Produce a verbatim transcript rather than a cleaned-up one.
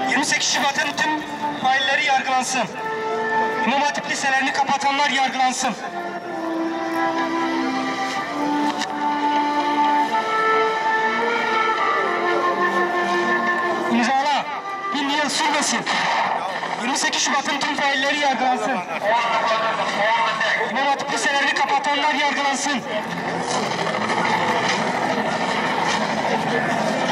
yirmi sekiz Şubat'ın tüm failleri yargılansın. İmam Hatip liselerini kapatanlar yargılansın. İmzala. Bin yıl sürmesin. yirmi sekiz Şubat'ın tüm failleri yargılansın. İmam Hatip liselerini kapatanlar yargılansın.